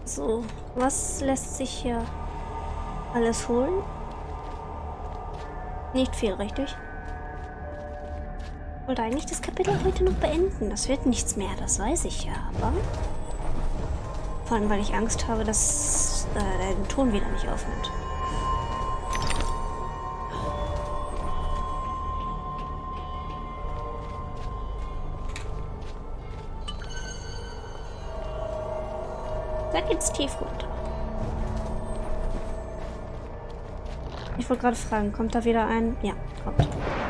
So, was lässt sich hier alles holen? Nicht viel, richtig? Ich wollte eigentlich das Kapitel heute noch beenden. Das wird nichts mehr, das weiß ich ja, aber... Vor allem, weil ich Angst habe, dass der den Ton wieder nicht aufnimmt. Da geht's tief runter. Ich wollte gerade fragen, kommt da wieder ein... Ja, kommt.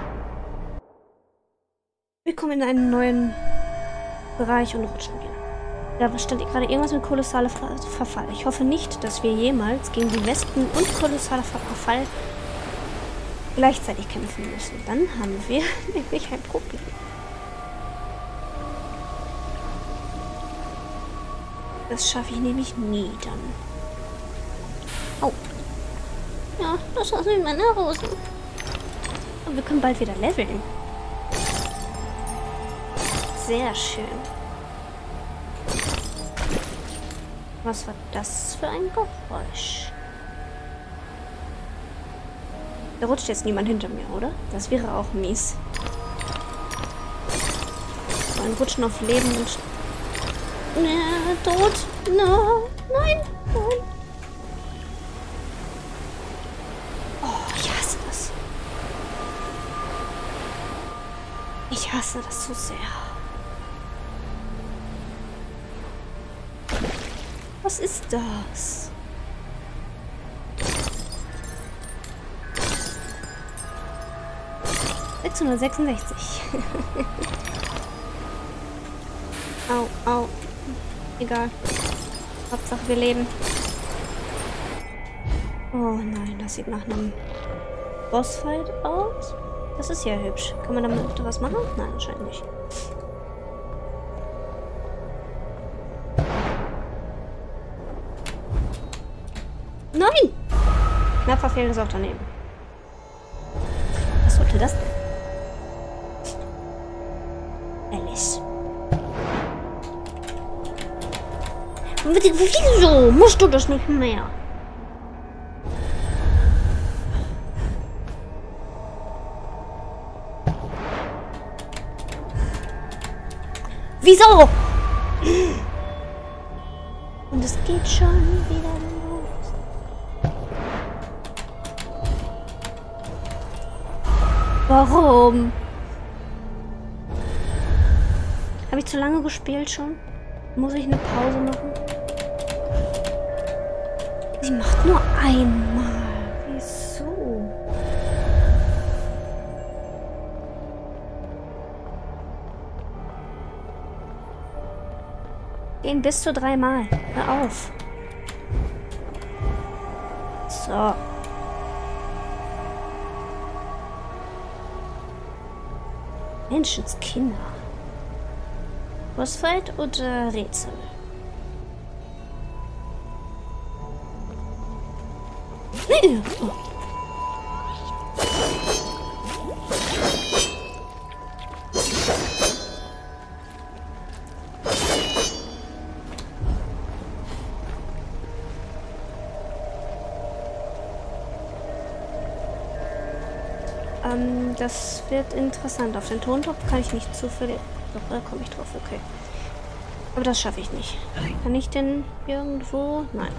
Wir kommen in einen neuen Bereich und rutschen wieder. Da stand gerade irgendwas mit kolossaler Verfall. Ich hoffe nicht, dass wir jemals gegen die Wespen und kolossaler Verfall gleichzeitig kämpfen müssen. Dann haben wir nämlich ein Problem. Das schaffe ich nämlich nie dann. Oh. Ja, das war's mit meiner Hose. Und wir können bald wieder leveln. Sehr schön. Was war das für ein Geräusch? Da rutscht jetzt niemand hinter mir, oder? Das wäre auch mies. So ein Rutschen auf Leben und... Tod. No. Nein. Nein. Oh, ich hasse das. Ich hasse das so sehr. Was ist das? ...666. Au, au. Egal. Hauptsache wir leben. Oh nein, das sieht nach einem Bossfight aus. Das ist ja hübsch. Kann man damit was machen? Nein, anscheinend nicht. Nein! Knapp verfehlt es auch daneben. Was sollte das denn? Alice. Wieso musst du das nicht mehr? Wieso? Und es geht schon wieder los. Warum? Habe ich zu lange gespielt schon? Muss ich eine Pause machen? Sie macht nur einmal. Wieso? Gehen bis zu 3 Mal. Hör auf. So. Menschenskinder. Bossfight oder Rätsel? Oh. Das wird interessant. Auf den Tontopf kann ich nicht zufällig... Doch, da komme ich drauf, okay. Aber das schaffe ich nicht. Kann ich denn irgendwo... Nein.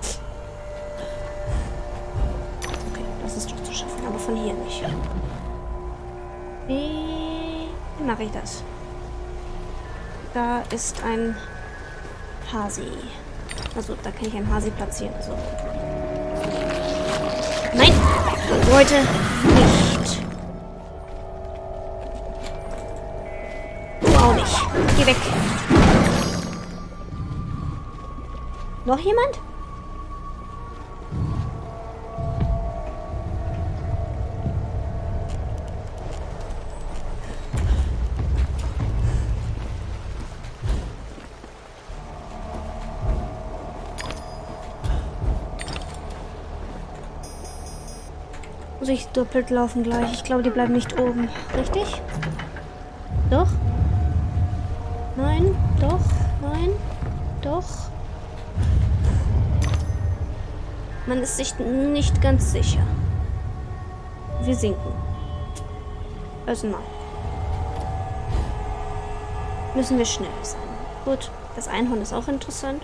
Okay, das ist doch zu schaffen, aber von hier nicht. Wie mache ich das? Da ist ein Hasi. Also, da kann ich einen Hasi platzieren. Also. Nein! Heute nicht. Du auch nicht. Geh weg. Noch jemand? Muss ich doppelt laufen gleich? Ich glaube, die bleiben nicht oben. Richtig? Doch? Nein? Doch? Nein? Doch? Man ist sich nicht ganz sicher. Wir sinken. Also nein. Müssen wir schnell sein. Gut, das Einhorn ist auch interessant.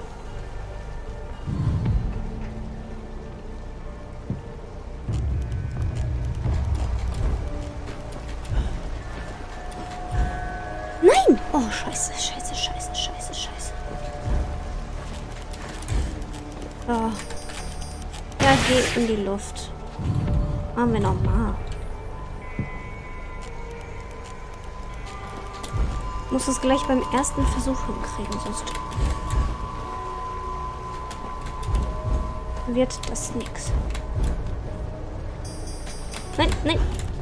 Nein! Oh, scheiße, scheiße, scheiße, scheiße, scheiße. So. Ja, geh in die Luft. Machen wir nochmal. Muss es gleich beim ersten Versuch hinkriegen, sonst wird das nix. Nein, nein.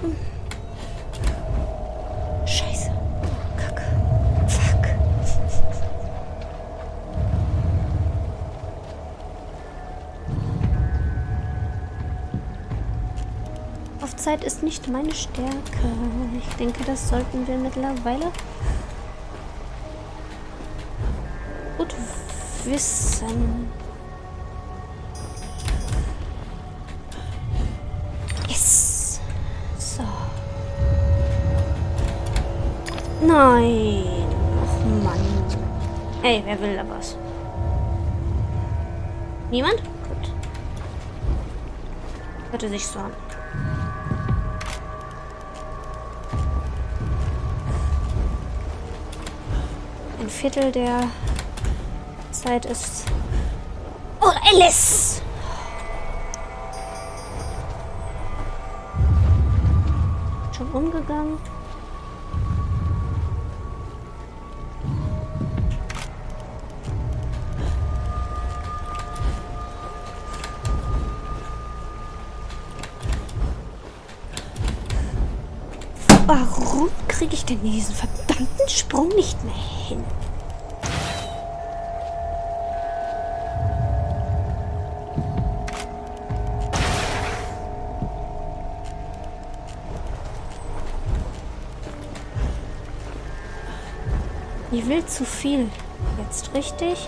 Scheiße. Kacke. Fuck. Auf Zeit ist nicht meine Stärke. Ich denke, das sollten wir mittlerweile gut wissen. Yes. So. Nein. Och Mann. Ey, wer will da was? Niemand? Gut. Hörte sich so an. Ein Viertel der Zeit ist... Oh, Alice! Schon umgegangen. Warum kriege ich denn diesen verdammten Sprung nicht mehr hin? Ich will zu viel. Jetzt richtig.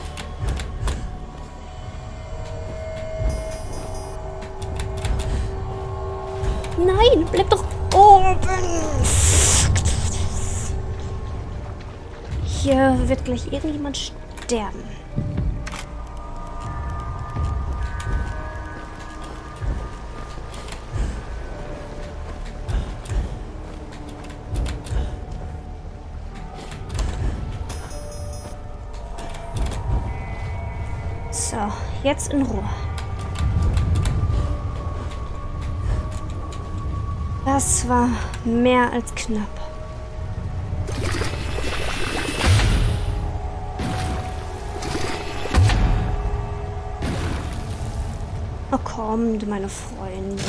Nein, bleib doch oben. Hier wird gleich irgendjemand sterben. So, jetzt in Ruhe. Das war mehr als knapp. Oh, kommt, meine Freunde.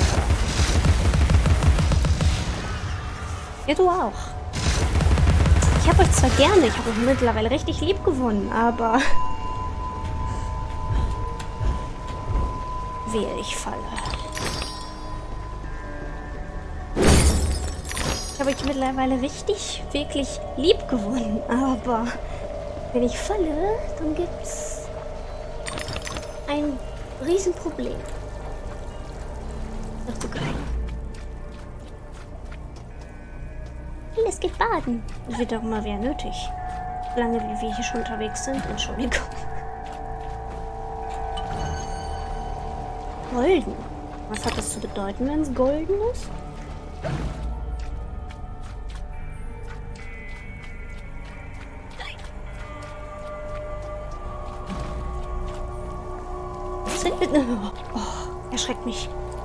Ja, du auch. Ich habe euch zwar gerne, ich habe euch mittlerweile richtig lieb gewonnen, aber... Wehe, ich falle. Ich habe euch mittlerweile richtig, wirklich lieb gewonnen, aber wenn ich falle, dann gibt's ein Riesenproblem. Ach du geil. Es geht baden. Das wird doch mal wieder nötig. Solange wie wir hier schon unterwegs sind. Entschuldigung. Golden. Was hat das zu bedeuten, wenn es golden ist? Oh, erschreckt mich.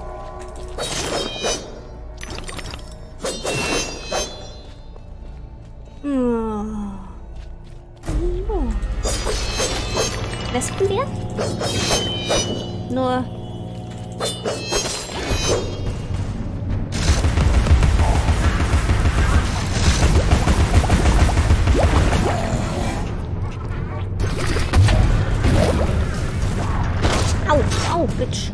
Wespen wir? Nur... Au, au, Bitch.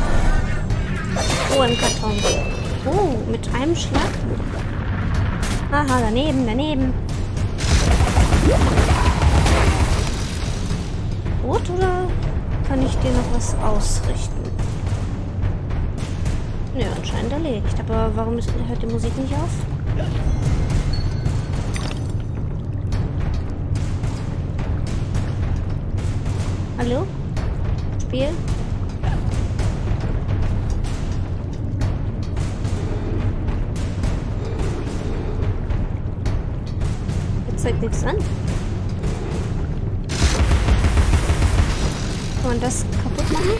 Oh, ein Karton. Oh, mit einem Schlag. Aha, daneben, daneben. Gut, oder kann ich dir noch was ausrichten? Nö, anscheinend erledigt. Aber warum hört die Musik nicht auf? Hallo? Spiel? Jetzt zeigt nichts an. Kann man das kaputt machen?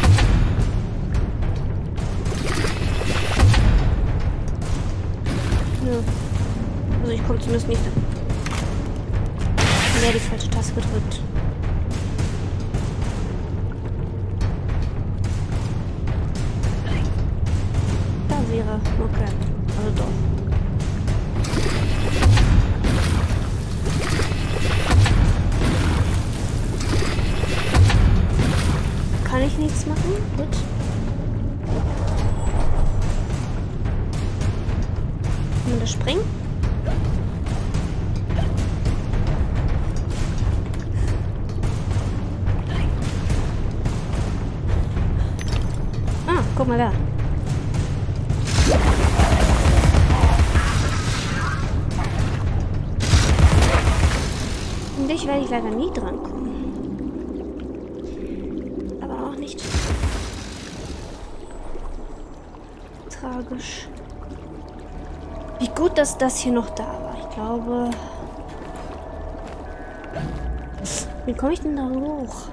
Nö. Also ich komme zumindest nicht. Ja, die falsche Taste gedrückt. Da wäre. Okay. Also doch. Kann ich nichts machen? Gut. Kann man das springen? Ah, guck mal da. Und dich werde ich leider nie drankommen. Aber auch nicht tragisch. Wie gut, dass das hier noch da war. Ich glaube... Wie komme ich denn da hoch?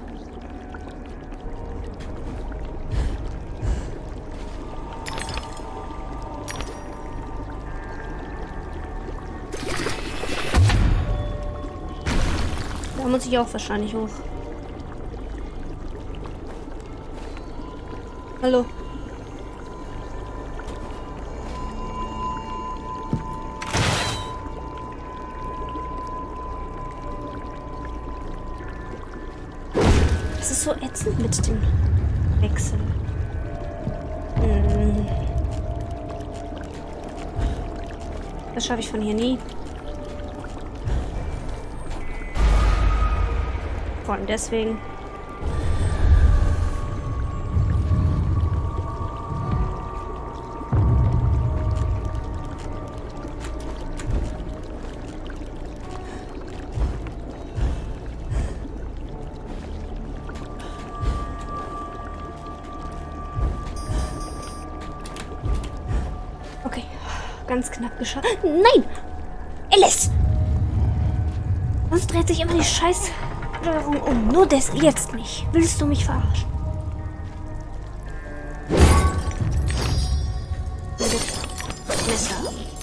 Da muss ich auch wahrscheinlich hoch. Hallo. Das ist so ätzend mit dem Wechsel. Das schaffe ich von hier nie. Vor allem deswegen. Okay, ganz knapp geschafft. Nein! Alice! Sonst dreht sich immer die Scheiß Steuerung um. Nur das jetzt nicht. Willst du mich verarschen? Messer.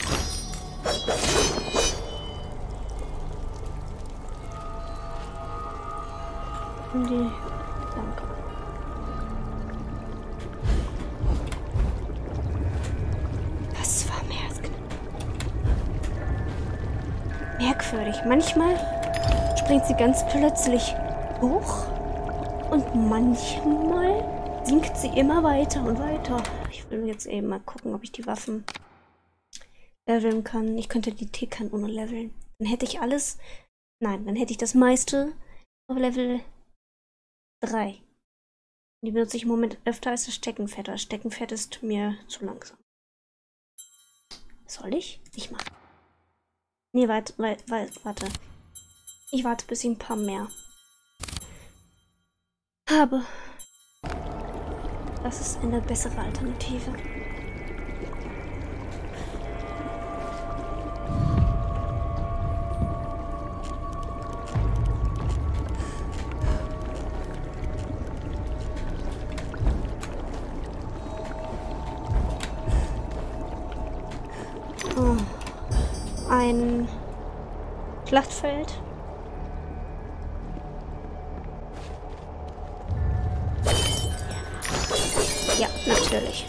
Die. Danke. Das war mehr als knapp. Merkwürdig. Manchmal springt sie ganz plötzlich hoch und manchmal sinkt sie immer weiter und weiter. Ich will jetzt eben mal gucken, ob ich die Waffen leveln kann. Ich könnte die Teekanone leveln. Dann hätte ich alles... Nein, dann hätte ich das meiste auf Level 3. Die benutze ich im Moment öfter als das Steckenpferd. Das Steckenpferd ist mir zu langsam. Soll ich? Ich machen. Nee, warte. Ich warte, bis ich ein paar mehr habe. Das ist eine bessere Alternative. Oh. Ein Schlachtfeld. Ja, natürlich.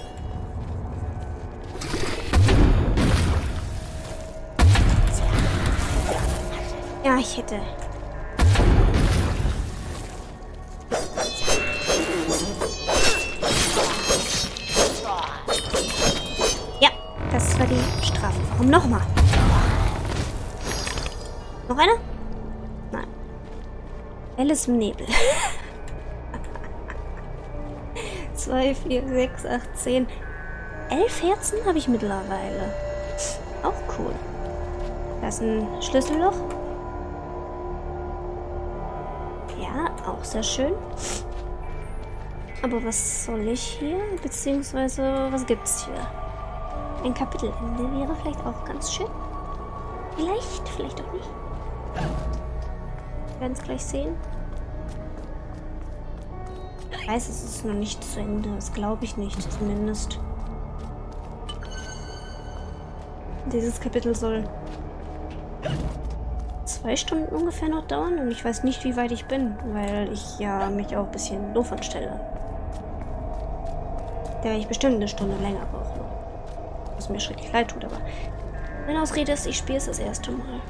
Ja, ich hätte. Ja, das war die Strafe. Warum nochmal? Noch einer? Nein. Helles im Nebel. 2, 4, 6, 8, 10. 11 Herzen habe ich mittlerweile. Auch cool. Da ist ein Schlüsselloch. Ja, auch sehr schön. Aber was soll ich hier? Beziehungsweise, was gibt's hier? Ein Kapitelende wäre vielleicht auch ganz schön. Vielleicht auch nicht. Wir werden es gleich sehen. Ich weiß, es ist noch nicht zu Ende. Das glaube ich nicht, zumindest. Dieses Kapitel soll 2 Stunden ungefähr noch dauern und ich weiß nicht, wie weit ich bin, weil ich ja mich auch ein bisschen doof anstelle. Da werde ich bestimmt eine Stunde länger brauchen. Was mir schrecklich leid tut, aber meine Ausrede ist, ich spiele es das erste Mal.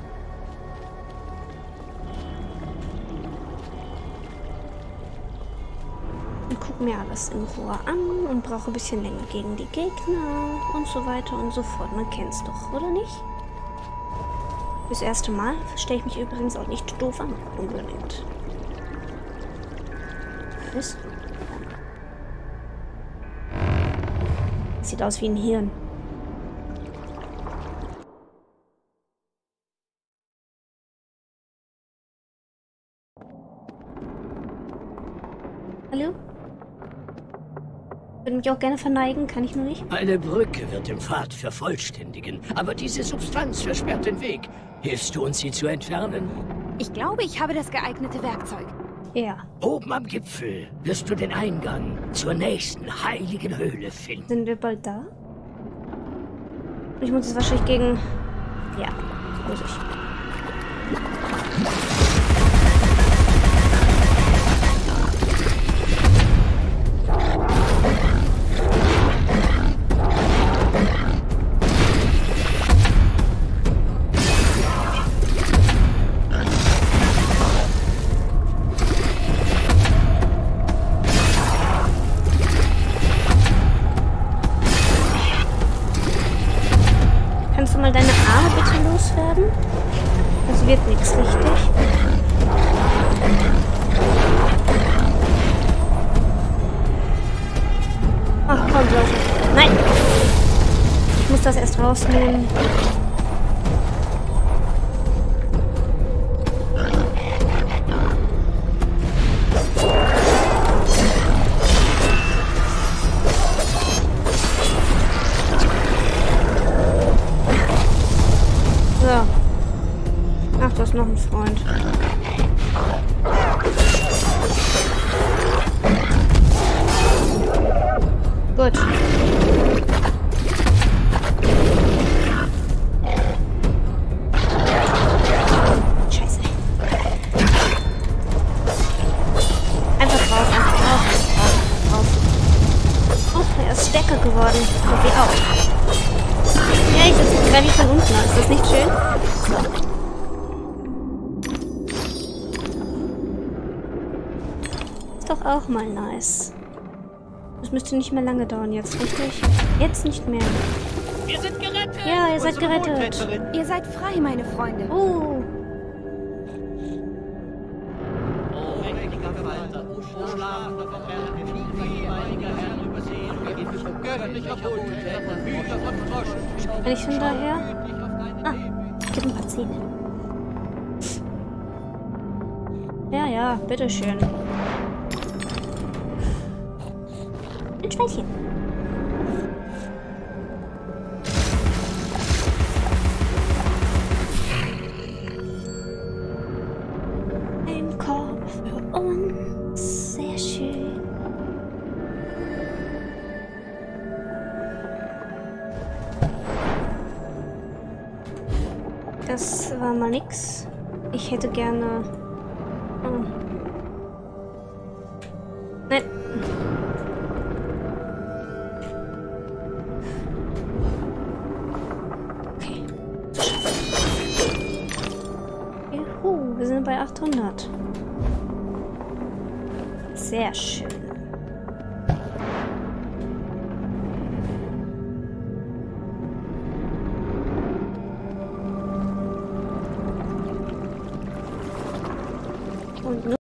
Und gucke mir alles in Ruhe an und brauche ein bisschen länger gegen die Gegner und so weiter und so fort. Man kennt es doch, oder nicht? Das erste Mal stelle ich mich übrigens auch nicht doof an, unbedingt. Was? Sieht aus wie ein Hirn. Hallo? Ich würde mich auch gerne verneigen, kann ich nur nicht. Eine Brücke wird den Pfad vervollständigen, aber diese Substanz versperrt den Weg. Hilfst du uns, sie zu entfernen? Ich glaube, ich habe das geeignete Werkzeug. Ja. Oben am Gipfel wirst du den Eingang zur nächsten heiligen Höhle finden. Sind wir bald da? Ich muss es wahrscheinlich gegen... Ja, muss ich. Kannst du mal deine Arme bitte loswerden? Das wird nichts, richtig? Ach komm, los. Nein! Ich muss das erst rausnehmen. So. Ach, du hast noch einen Freund. Gut. Scheiße. Einfach drauf, einfach drauf, drauf. Oh, er ist stärker geworden. Und wie auch. Ja, ich greife mich von unten an. Ist das nicht schön? Ist doch auch mal nice. Das müsste nicht mehr lange dauern jetzt, richtig? Jetzt nicht mehr. Wir sind gerettet! Ja, ihr seid gerettet. Wohltäterin. Ihr seid frei, meine Freunde. Oh. Oh, mächtiger Verwalter, o schlafender Verherrlicher, ehemaliger Herr übersehen, göttlicher Wohltäter, Hüter von Froschen. Bin ich schon daher? Gütlich auf deine Ah, Leben. gib ein paar Zähne. Ja, bitteschön. Ein Schweinchen. Ein Korb für uns. Sehr schön. Das war mal nix. Ich hätte gerne... Oh. Nein. Okay. Juhu, wir sind bei 800. Sehr schön. Und